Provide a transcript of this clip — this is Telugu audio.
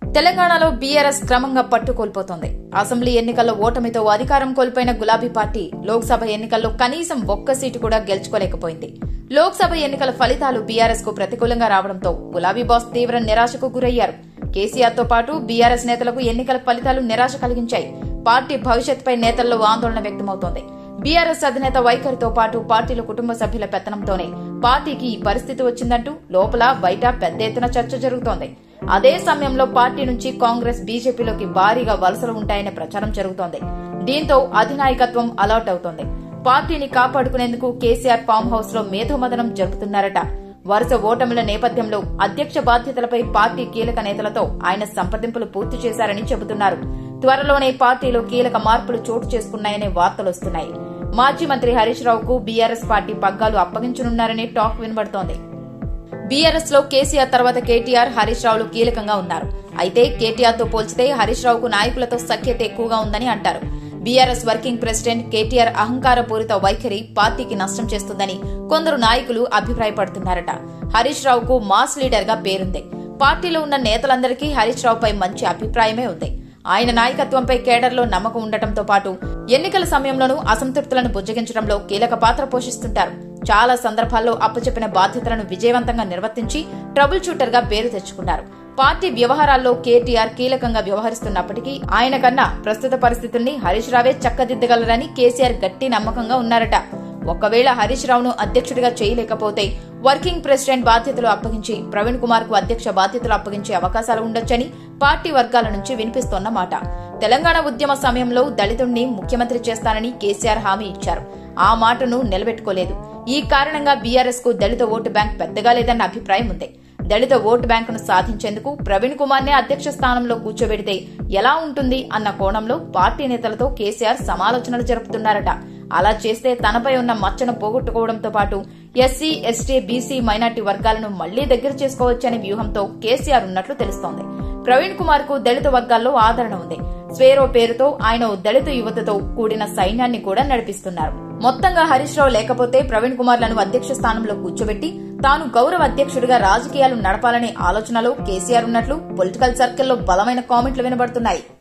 తెలంగాణలో బీఆర్ఎస్ క్రమంగా పట్టు కోల్పోతోంది. అసెంబ్లీ ఎన్నికల్లో ఓటమితో అధికారం కోల్పోయిన గులాబీ పార్టీ లోక్సభ ఎన్నికల్లో కనీసం ఒక్క సీటు కూడా గెలుచుకోలేకపోయింది. లోక్సభ ఎన్నికల ఫలితాలు బీఆర్ఎస్ కు ప్రతికూలంగా రావడంతో గులాబీ బాస్ తీవ్ర నిరాశకు గురయ్యారు. కేసీఆర్ తో పాటు బీఆర్ఎస్ నేతలకు ఎన్నికల ఫలితాలు నిరాశ కలిగించాయి. పార్టీ భవిష్యత్తుపై నేతల్లో ఆందోళన వ్యక్తమవుతోంది. బీఆర్ఎస్ అధినేత వైఖరితో పాటు పార్టీలో కుటుంబ సభ్యుల పెత్తనంతోనే పార్టీకి ఈ పరిస్థితి వచ్చిందంటూ లోపల బయట పెద్ద ఎత్తున చర్చ జరుగుతోంది. అదే సమయంలో పార్టీ నుంచి కాంగ్రెస్ బీజేపీలోకి భారీగా వలసలు ఉంటాయనే ప్రచారం జరుగుతోంది. దీంతో అధినాయకత్వం అలర్ట్ అవుతోంది. పార్టీని కాపాడుకునేందుకు కేసీఆర్ ఫామ్ హౌస్ లో మేధోమథనం జరుపుతున్నారట. వరుస ఓటముల నేపథ్యంలో అధ్యక్ష బాధ్యతలపై పార్టీ కీలక నేతలతో ఆయన సంప్రదింపులు పూర్తి చేశారని చెబుతున్నారు. త్వరలోనే పార్టీలో కీలక మార్పులు చోటు చేసుకున్నాయనే వార్తలొస్తున్నాయి. మాజీ మంత్రి హరీష్ రావుకు బీఆర్ఎస్ పార్టీ పగ్గాలు అప్పగించనున్నారనే టాక్ వినబడుతోంది. బీఆర్ఎస్ లో కేసీఆర్ తర్వాత కేటీఆర్, హరీష్ రావులు కీలకంగా ఉన్నారు. అయితే కేటీఆర్ తో పోల్చితే హరీష్ రావుకు నాయకులతో సఖ్యత ఎక్కువగా ఉందని అంటారు. బీఆర్ఎస్ వర్కింగ్ ప్రెసిడెంట్ కేటీఆర్ అహంకారపూరిత వైఖరి పార్టీకి నష్టం చేస్తుందని కొందరు నాయకులు అభిప్రాయపడుతున్నారట. హరీష్ రావుకు మాస్ లీడర్ గా పేరుంది. పార్టీలో ఉన్న నేతలందరికీ హరీష్ రావుపై మంచి అభిప్రాయమే ఉంది. ఆయన నాయకత్వంపై కేడర్లో నమ్మకం ఉండటంతో పాటు ఎన్నికల సమయంలోనూ అసంతృప్తులను బుజ్జగించడంలో కీలక పాత్ర పోషిస్తుంటారు. చాలా సందర్భాల్లో అప్పచెప్పిన బాధ్యతలను విజయవంతంగా నిర్వర్తించి ట్రబుల్ షూటర్ గా పేరు తెచ్చుకున్నారు. పార్టీ వ్యవహారాల్లో కేటీఆర్ కీలకంగా వ్యవహరిస్తున్నప్పటికీ ఆయన కన్నా ప్రస్తుత పరిస్థితుల్ని హరీష్ రావే చక్కదిద్దగలరని కేసీఆర్ గట్టి నమ్మకంగా ఉన్నారట. ఒకవేళ హరీష్ రావును అధ్యక్షుడిగా చేయలేకపోతే వర్కింగ్ ప్రెసిడెంట్ బాధ్యతలు అప్పగించి ప్రవీణ్ కుమార్ కు అధ్యక్ష బాధ్యతలు అప్పగించే అవకాశాలు ఉండొచ్చని పార్టీ వర్గాల నుంచి వినిపిస్తోన్నమాట. తెలంగాణ ఉద్యమ సమయంలో దళితుణ్ణి ముఖ్యమంత్రి చేస్తానని కేసీఆర్ హామీ ఇచ్చారు. ఆ మాటను నిలబెట్టుకోలేదు. ఈ కారణంగా బీఆర్ఎస్ కు దళిత ఓటు బ్యాంక్ పెద్దగా లేదన్న అభిప్రాయం ఉంది. దళిత ఓటు బ్యాంకును సాధించేందుకు ప్రవీణ్ కుమార్ నే అధ్యక్ష స్థానంలో కూర్చోబెడితే ఎలా ఉంటుంది అన్న కోణంలో పార్టీ నేతలతో కేసీఆర్ సమాలోచనలు జరుపుతున్నారట. అలా చేస్తే తనపై ఉన్న మచ్చను పోగొట్టుకోవడంతో పాటు ఎస్సీ, ఎస్టీ, బీసీ, మైనార్టీ వర్గాలను మళ్లీ దగ్గర చేసుకోవచ్చనే వ్యూహంతో కేసీఆర్ ఉన్నట్లు తెలుస్తోంది. ప్రవీణ్ కుమార్ కు దళిత వర్గాల్లో ఆదరణ ఉంది. స్వేరో పేరుతో ఆయన దళిత యువతతో కూడిన సైన్యాన్ని కూడా నడిపిస్తున్నారు. మొత్తంగా హరీష్ రావు లేకపోతే ప్రవీణ్ కుమార్ లను అధ్యక్ష స్థానంలో కూర్చోబెట్టి తాను గౌరవ అధ్యక్షుడిగా రాజకీయాలు నడపాలనే ఆలోచనలో కేసీఆర్ ఉన్నట్లు పొలిటికల్ సర్కిల్లో బలమైన కామెంట్లు వినబడుతున్నాయి.